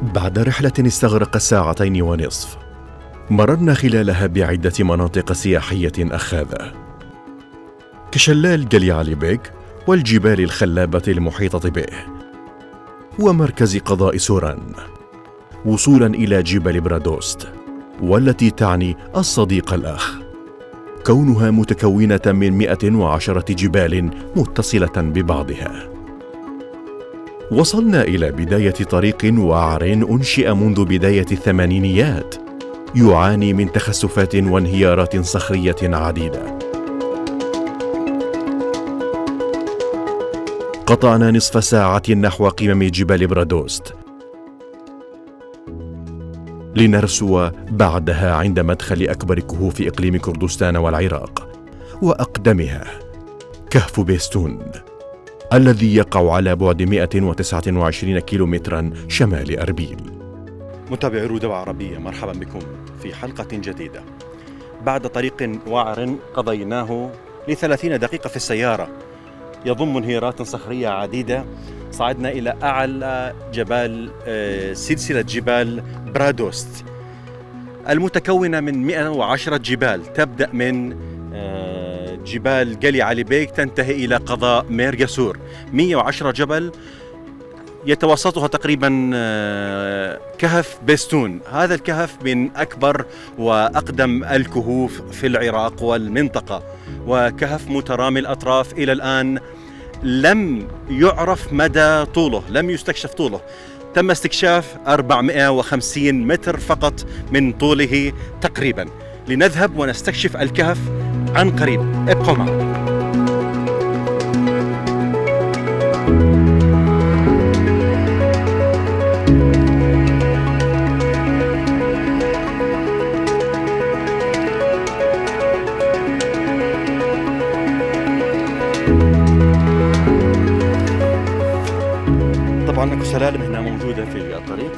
بعد رحلة استغرقت 2.5 ساعة، مررنا خلالها بعدة مناطق سياحية أخاذة كشلال قلي علي بيك والجبال الخلابة المحيطة به ومركز قضاء سوران، وصولا إلى جبل برادوست، والتي تعني الصديق الأخ، كونها متكونة من 110 جبال متصلة ببعضها. وصلنا إلى بداية طريق وعر أنشئ منذ بداية الثمانينيات، يعاني من تخسفات وانهيارات صخرية عديدة. قطعنا نصف ساعة نحو قمم جبال برادوست، لنرسو بعدها عند مدخل أكبر كهوف إقليم كردستان والعراق وأقدمها، كهف بيستون، الذي يقع على بعد 129 كيلومترا شمال أربيل. متابعي رودة عربية، مرحبا بكم في حلقة جديدة. بعد طريق وعر قضيناه ل30 دقيقة في السيارة يضم انهيارات صخرية عديدة، صعدنا إلى أعلى جبال سلسلة جبال برادوست المتكونة من 110 جبال، تبدأ من جبال قلي علي بيك تنتهي إلى قضاء ميرغاسور. 110 جبل يتوسطها تقريبا كهف بيستون. هذا الكهف من أكبر وأقدم الكهوف في العراق والمنطقة، وكهف مترامي الأطراف. إلى الآن لم يعرف مدى طوله، لم يستكشف طوله، تم استكشاف 450 متر فقط من طوله تقريبا. لنذهب ونستكشف الكهف عن قريب، ابقوا معنا. طبعا اكو سلالم هنا موجودة في الطريق،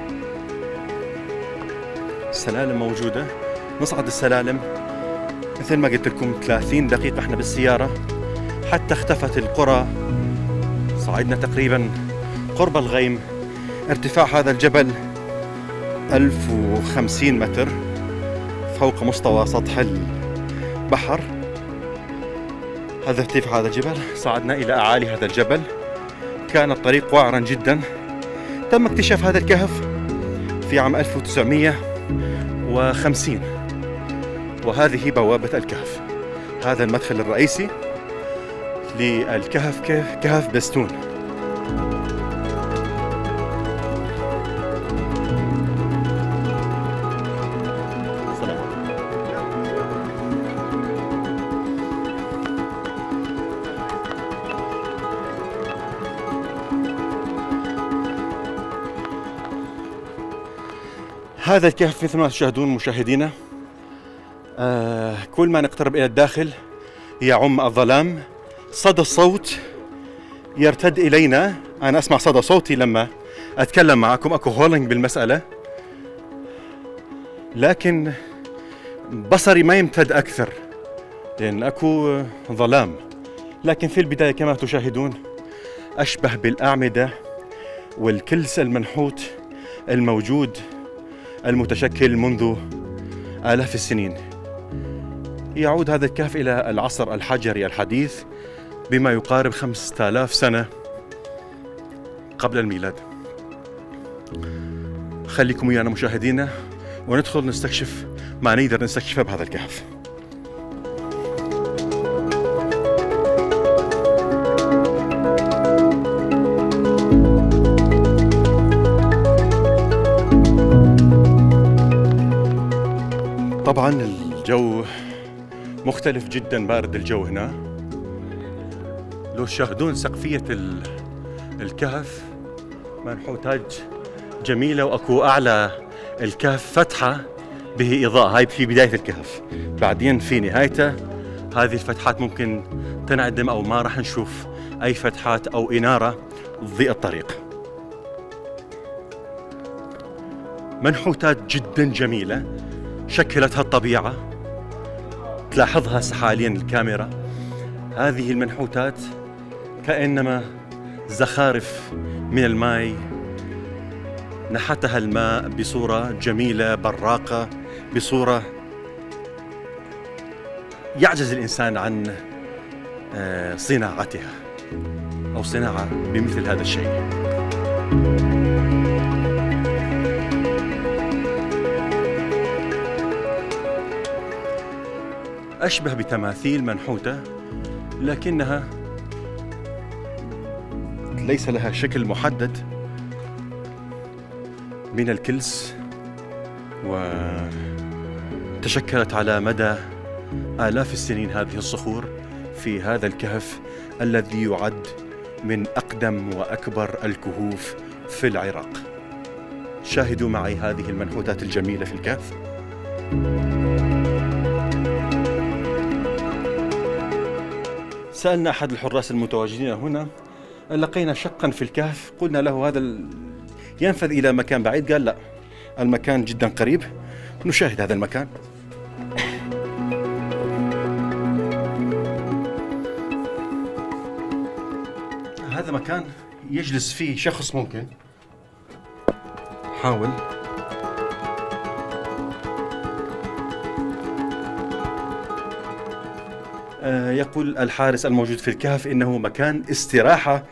السلالم موجودة، نصعد السلالم. مثل ما قلت لكم 30 دقيقة احنا بالسيارة حتى اختفت القرى. صعدنا تقريبا قرب الغيم. ارتفاع هذا الجبل 1050 متر فوق مستوى سطح البحر. هذا ارتفاع هذا الجبل. صعدنا إلى أعالي هذا الجبل. كان الطريق وعرا جدا. تم اكتشاف هذا الكهف في عام 1950، وهذه بوابة الكهف. هذا المدخل الرئيسي للكهف، كهف بيستون. هذا الكهف مثل ما تشاهدون مشاهدينا، كل ما نقترب إلى الداخل يعم الظلام. صدى الصوت يرتد إلينا، أنا أسمع صدى صوتي لما أتكلم معكم، أكو هولينج بالمسألة، لكن بصري ما يمتد أكثر لأن أكو ظلام. لكن في البداية كما تشاهدون أشبه بالأعمدة والكلس المنحوت الموجود المتشكل منذ آلاف السنين. يعود هذا الكهف إلى العصر الحجري الحديث بما يقارب 5000 سنة قبل الميلاد. خليكم ويانا مشاهدينا وندخل نستكشف ما نقدر نستكشفه بهذا الكهف. طبعا الجو مختلف جدا، بارد الجو هنا. لو تشاهدون سقفية الكهف منحوتات جميلة، واكو اعلى الكهف فتحة به اضاءة. هاي في بداية الكهف، بعدين في نهايته هذه الفتحات ممكن تنعدم او ما راح نشوف اي فتحات او انارة تضيء الطريق. منحوتات جدا جميلة شكلتها الطبيعة، تلاحظها حاليا الكاميرا. هذه نحتها الماء بصورة جميلة براقة، بصورة يعجز الإنسان عن صناعتها أو صناعة بمثل هذا الشيء. أشبه بتماثيل منحوتة، لكنها ليس لها شكل محدد من الكلس، وتشكلت على مدى آلاف السنين هذه الصخور في هذا الكهف الذي يعد من أقدم وأكبر الكهوف في العراق. شاهدوا معي هذه المنحوتات الجميلة في الكهف. سألنا أحد الحراس المتواجدين هنا، لقينا شقا في الكهف، قلنا له هذا ينفذ إلى مكان بعيد؟ قال لا، المكان جدا قريب. نشاهد هذا المكان. هذا مكان يجلس فيه شخص، ممكن حاول يقول الحارس الموجود في الكهف إنه مكان استراحة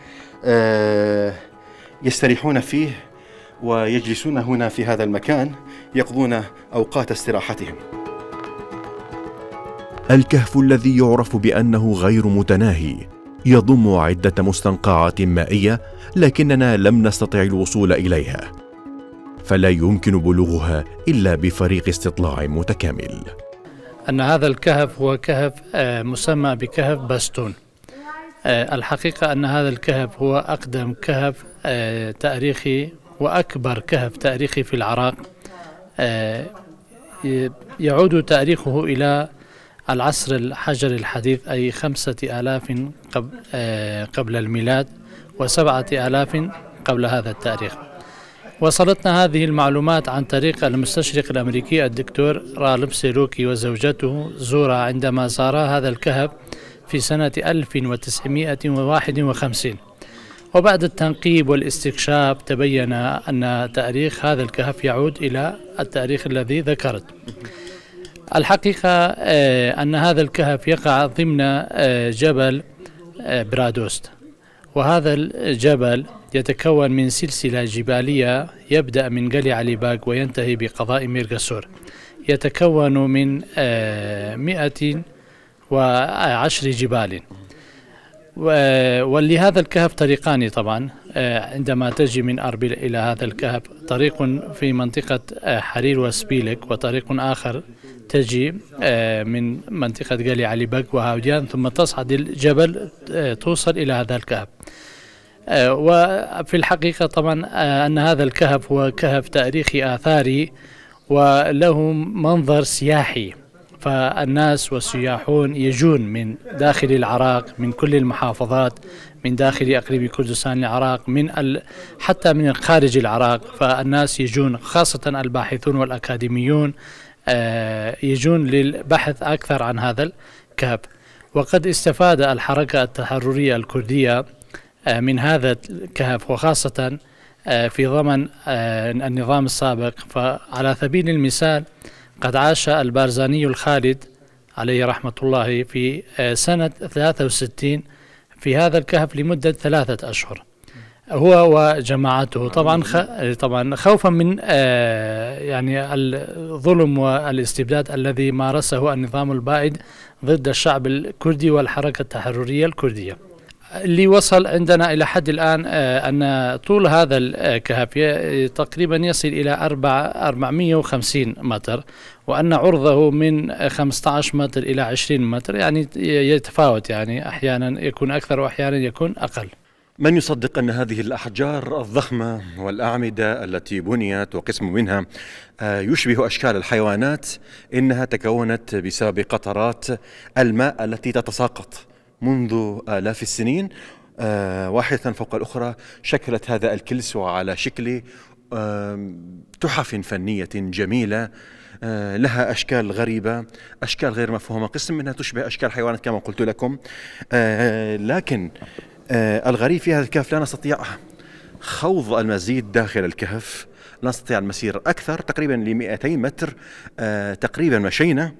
يستريحون فيه ويجلسون هنا في هذا المكان، يقضون أوقات استراحتهم. الكهف الذي يعرف بأنه غير متناهي يضم عدة مستنقعات مائية، لكننا لم نستطع الوصول إليها، فلا يمكن بلوغها إلا بفريق استطلاع متكامل. أن هذا الكهف هو كهف مسمى بكهف باستون. الحقيقة أن هذا الكهف هو أقدم كهف تاريخي وأكبر كهف تاريخي في العراق. يعود تاريخه إلى العصر الحجري الحديث، أي 5000 قبل الميلاد و7000 قبل هذا التاريخ. وصلتنا هذه المعلومات عن طريق المستشرق الأمريكي الدكتور رالب سيروكي وزوجته زورا، عندما زارا هذا الكهف في سنة 1951. وبعد التنقيب والاستكشاف تبين أن تاريخ هذا الكهف يعود إلى التاريخ الذي ذكرت. الحقيقة أن هذا الكهف يقع ضمن جبل برادوست، وهذا الجبل يتكون من سلسلة جبالية يبدأ من قلي علي باق وينتهي بقضاء ميرغاسور. يتكون من 110 جبال. ولهذا الكهف طريقان طبعا. عندما تجي من أربيل إلى هذا الكهف طريق في منطقة حرير وسبيلك، وطريق آخر تجي من منطقة قلي علي باق وهاوديان، ثم تصعد الجبل توصل إلى هذا الكهف. وفي الحقيقة طبعا أن هذا الكهف هو كهف تاريخي آثاري وله منظر سياحي، فالناس والسياحون يجون من داخل العراق، من كل المحافظات، من داخل أقليم كردستان العراق، حتى من خارج العراق. فالناس يجون، خاصة الباحثون والأكاديميون يجون للبحث أكثر عن هذا الكهف. وقد استفاد الحركة التحررية الكردية من هذا الكهف، وخاصة في ضمن النظام السابق. فعلى سبيل المثال قد عاش البارزاني الخالد عليه رحمة الله في سنة 63 في هذا الكهف لمدة 3 أشهر، هو وجماعته. طبعا خوفا من يعني الظلم والاستبداد الذي مارسه النظام البائد ضد الشعب الكردي والحركة التحررية الكردية. اللي وصل عندنا إلى حد الآن أن طول هذا الكهف تقريبا يصل إلى 450 متر، وأن عرضه من 15 متر إلى 20 متر، يعني يتفاوت، يعني أحيانا يكون أكثر وأحيانا يكون أقل. من يصدق أن هذه الأحجار الضخمة والأعمدة التي بنيت وقسم منها يشبه أشكال الحيوانات إنها تكونت بسبب قطرات الماء التي تتساقط منذ آلاف السنين واحدة فوق الأخرى، شكلت هذا الكلس وعلى شكل تحف فنية جميلة لها أشكال غريبة، أشكال غير مفهومة، قسم منها تشبه أشكال حيوانات كما قلت لكم. لكن الغريب في هذا الكهف لا نستطيع خوض المزيد داخل الكهف، لا نستطيع المسير أكثر، تقريبا ل 200 متر تقريبا مشينا،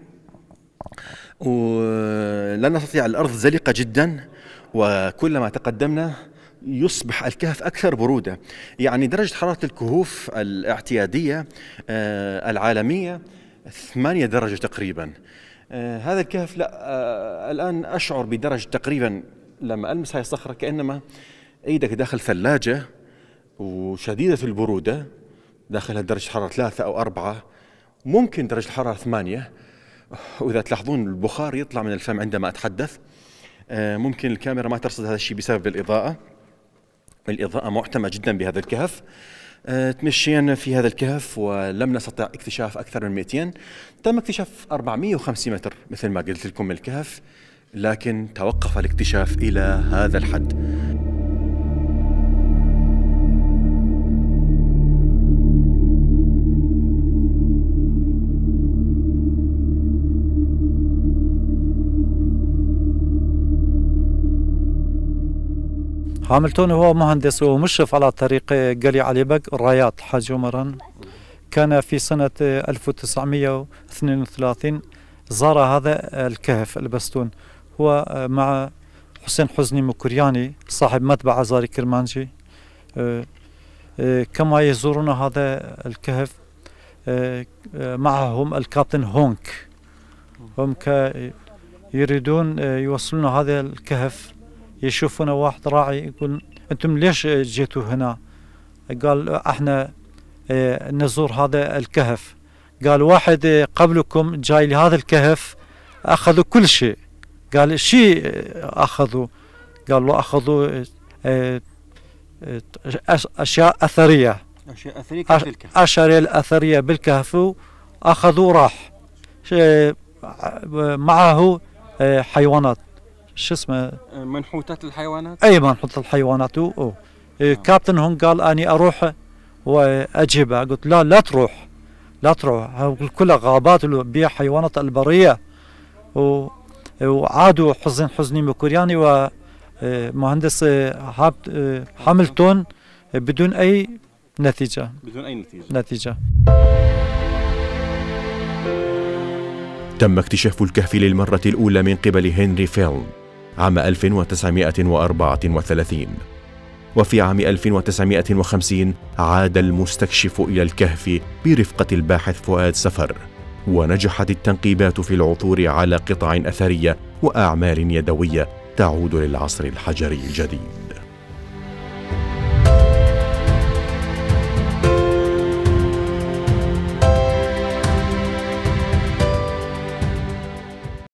ولا نستطيع، الأرض زلقة جدا، وكلما تقدمنا يصبح الكهف أكثر برودة. يعني درجة حرارة الكهوف الاعتيادية العالمية 8 درجة تقريبا. هذا الكهف لا، الآن أشعر بدرجة تقريبا، لما ألمس هاي الصخرة كأنما إيدك داخل ثلاجة وشديدة البرودة، داخلها درجة حرارة 3 أو 4، ممكن درجة الحرارة 8. وإذا تلاحظون البخار يطلع من الفم عندما أتحدث. ممكن الكاميرا ما ترصد هذا الشيء بسبب الإضاءة. الإضاءة معتمة جدا بهذا الكهف. تمشينا في هذا الكهف ولم نستطع اكتشاف أكثر من 200. تم اكتشاف 450 متر مثل ما قلت لكم من الكهف، لكن توقف الاكتشاف إلى هذا الحد. هاملتون هو مهندس ومشرف على طريق قلي علي بك الرايات الحاج عمران. كان في سنة 1932 زار هذا الكهف البستون هو مع حسين حزني مكرياني صاحب متبع زاري كرمانجي. كما يزورون هذا الكهف معهم الكابتن هونك. هم يريدون يوصلون هذا الكهف، يشوفون واحد راعي يقول أنتم ليش جيتوا هنا؟ قال احنا نزور هذا الكهف. قال واحد قبلكم جاي لهذا الكهف أخذوا كل شيء. قال شيء أخذوا؟ قال له أخذوا أشياء أثرية. أشياء أثرية بالكهف أخذوا راح. معه حيوانات، شو اسمه؟ منحوتات الحيوانات. اي منحوتات الحيوانات. كابتن هون قال اني اروح واجيبها. قلت لا تروح، لا تروح، كلها غابات وبيع حيوانات البريه. وعادوا حزني مكرياني ومهندس هاملتون بدون اي نتيجه. تم اكتشاف الكهف للمرة الأولى من قبل هنري فيلن عام 1934، وفي عام 1950 عاد المستكشف إلى الكهف برفقة الباحث فؤاد سفر، ونجحت التنقيبات في العثور على قطع أثرية وأعمال يدوية تعود للعصر الحجري الجديد.